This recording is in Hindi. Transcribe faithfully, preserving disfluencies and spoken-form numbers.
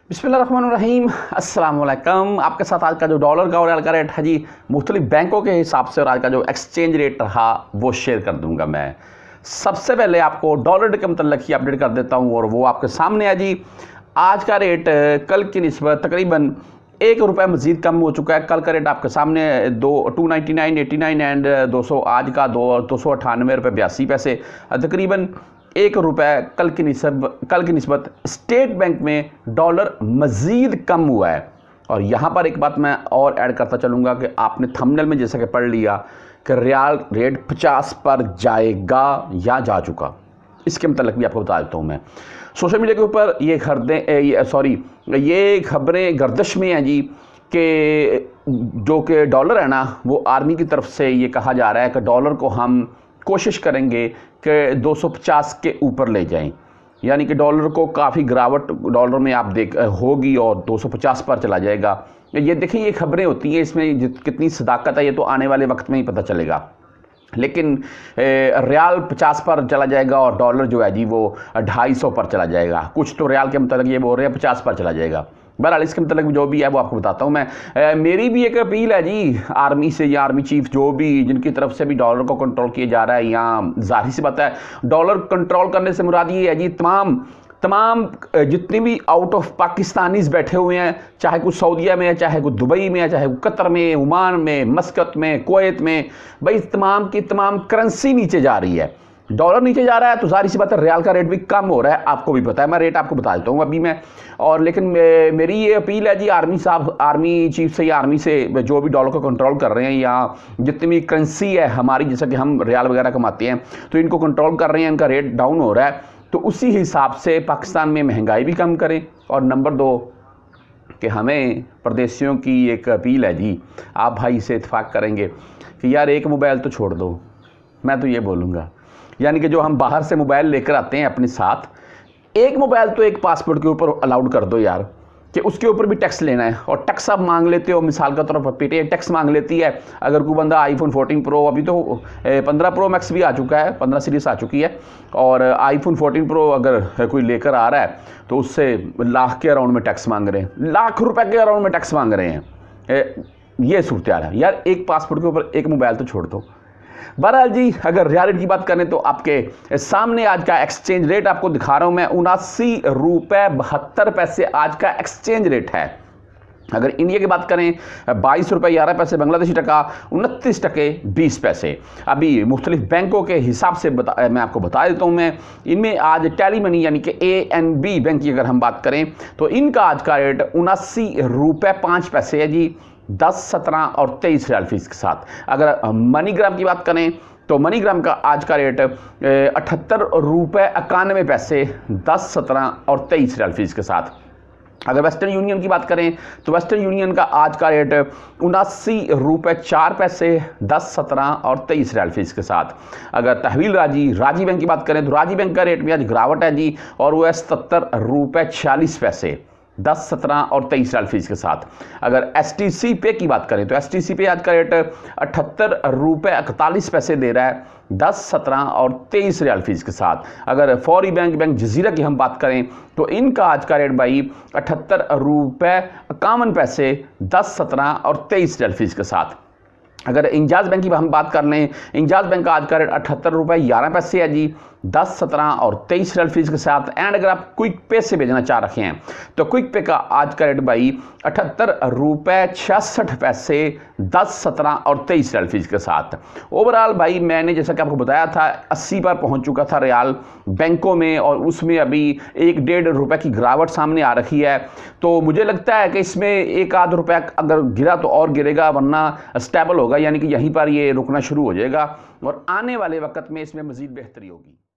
बिस्मिल्लाहिर्रहमानिर्रहीम, अस्सलाम वालेकुम। आपके साथ आज का जो डॉलर का और रियाल का रेट है जी, मुख्तलिफ बैंकों के हिसाब से और आज का जो एक्सचेंज रेट रहा वो शेयर कर दूंगा। मैं सबसे पहले आपको डॉलर के मतलब ही अपडेट कर देता हूँ और वो आपके सामने है जी। आज का रेट कल की निस्बत तकरीबन एक रुपये मज़ीद कम हो चुका है। कल का रेट आपके सामने दो two ninety nine eighty nine and दो सौ आज का दो दो सौ अट्ठानवे रुपये बयासी पैसे, तकरीबन एक रुपये कल की निस्बत कल की निस्बत स्टेट बैंक में डॉलर मज़ीद कम हुआ है। और यहाँ पर एक बात मैं और ऐड करता चलूँगा कि आपने थंबनेल में जैसा कि पढ़ लिया कि रियाल रेट पचास पर जाएगा या जा चुका, इसके मतलब भी आपको बता देता हूँ। मैं सोशल मीडिया के ऊपर ये खबरें सॉरी ये खबरें गर्दिश में हैं जी कि जो कि डॉलर है ना, वो आर्मी की तरफ से ये कहा जा रहा है कि डॉलर को हम कोशिश करेंगे कि दो सौ पचास के ऊपर ले जाएं, यानी कि डॉलर को काफ़ी गिरावट डॉलर में आप देख होगी और दो सौ पचास पर चला जाएगा। ये देखिए, ये खबरें होती हैं, इसमें कितनी सदाकत है ये तो आने वाले वक्त में ही पता चलेगा। लेकिन रियाल पचास पर चला जाएगा और डॉलर जो है जी वो ढाई सौ पर चला जाएगा। कुछ तो रियाल के मतलब ये बोल रहे हैं पचास पर चला जाएगा। बहरहाल इसके मतलब जो भी है वो आपको बताता हूँ मैं। ए, मेरी भी एक अपील है जी आर्मी से या आर्मी चीफ जो भी जिनकी तरफ से भी डॉलर को कंट्रोल किया जा रहा है, या जाहिर सी बात है डॉलर कंट्रोल करने से मुराद ये है जी तमाम तमाम जितनी भी आउट ऑफ पाकिस्तानीज बैठे हुए हैं, चाहे कुछ सऊदीया में है, चाहे कुछ दुबई में है, चाहे कतर में, ओमान में, मस्कत में, कुवैत में, भाई तमाम की तमाम करेंसी नीचे जा रही है। डॉलर नीचे जा रहा है तो सारी सी बात है रियाल का रेट भी कम हो रहा है। आपको भी पता है, मैं रेट आपको बता देता हूँ अभी मैं। और लेकिन मे, मेरी ये अपील है जी आर्मी साहब, आर्मी चीफ से या आर्मी से जो भी डॉलर को कंट्रोल कर रहे हैं या जितनी भी करेंसी है हमारी, जैसा कि हम रियाल वगैरह कमाते हैं तो इनको कंट्रोल कर रहे हैं, इनका रेट डाउन हो रहा है, तो उसी हिसाब से पाकिस्तान में महंगाई भी कम करें। और नंबर दो कि हमें परदेशियों की एक अपील है जी, आप भाई से इत्तेफाक करेंगे कि यार एक मोबाइल तो छोड़ दो। मैं तो ये बोलूँगा, यानी कि जो हम बाहर से मोबाइल लेकर आते हैं अपने साथ, एक मोबाइल तो एक पासपोर्ट के ऊपर अलाउड कर दो यार, कि उसके ऊपर भी टैक्स लेना है। और टैक्स आप मांग लेते हो, मिसाल का तौर पर पेटीएम टैक्स मांग लेती है। अगर कोई बंदा आईफोन फोर्टीन प्रो, अभी तो पंद्रह प्रो मैक्स भी आ चुका है, पंद्रह सीरीज आ चुकी है, और आईफोन फोर्टीन प्रो अगर कोई लेकर आ रहा है तो उससे लाख के अराउंड में टैक्स मांग रहे हैं, लाख रुपए के अराउंड में टैक्स मांग रहे हैं। ये सूरत हाल है यार, एक पासपोर्ट के ऊपर एक मोबाइल तो छोड़ दो। बहरहाल जी, अगर रियाल रेट की बात करें तो आपके सामने आज का एक्सचेंज रेट आपको दिखा रहा हूं मैं, उनासी रुपए बहत्तर पैसे आज का एक्सचेंज रेट है। अगर इंडिया की बात करें बाईस रुपये ग्यारह पैसे बांग्लादेशी टका, उनतीस टके बीस पैसे। अभी मुख्तलिफ बैंकों के हिसाब से बता मैं आपको बता देता हूँ मैं। इनमें आज टेली मनी यानी कि ए एन बी बैंक की अगर हम बात करें तो इनका आज का रेट उनासी रुपये पाँच पैसे है जी, दस, सत्रह और तेईस रियाल फीस के साथ। अगर मनीग्राम की बात करें तो मनीग्राम का आज का रेट अठहत्तर रुपये इक्यानवे पैसे, दस, सत्रह और तेईस रियाल फीस के साथ। अगर वेस्टर्न यूनियन की बात करें तो वेस्टर्न यूनियन का आज का रेट उनासी रुपये चार पैसे, दस, सत्रह और तेईस रियाल फीस के साथ। अगर तहवील राजी राजी बैंक की बात करें तो राजी बैंक का रेट में आज गिरावट है जी, और वो है सत्तर रुपये छियालीस पैसे, दस, सत्रह और तेईस रियाल फीस के साथ। अगर एस टी सी पे की बात करें तो एस टी सी पे आज का रेट अठहत्तर रुपये इकतालीस पैसे दे रहा है, दस, सत्रह और तेईस रियाल फीस के साथ। अगर फौरी बैंक बैंक जजीरा की हम बात करें तो इनका आज का रेट भाई अठहत्तर रुपये इक्यावन पैसे, दस, सत्रह और तेईस रियाल फीस के साथ। अगर इंजाज बैंक की हम बात कर लें, इंजाज बैंक का आज का रेट अठहत्तर रुपये ग्यारह पैसे है जी, दस, सत्रह और तेईस रियाल फीस के साथ। एंड अगर आप क्विक पे से भेजना चाह रखे हैं तो क्विक पे का आज का रेट भाई अठहत्तर रुपये छियासठ पैसे, दस, सत्रह और तेईस रियाल फीस के साथ। ओवरऑल भाई मैंने जैसा कि आपको बताया था अस्सी पर पहुंच चुका था रियाल बैंकों में, और उसमें अभी एक डेढ़ रुपये की गिरावट सामने आ रही है। तो मुझे लगता है कि इसमें एक आध रुपया अगर गिरा तो और गिरेगा, वरना स्टेबल होगा, यानी कि यहीं पर ये रुकना शुरू हो जाएगा और आने वाले वक्त में इसमें मज़ीद बेहतरी होगी।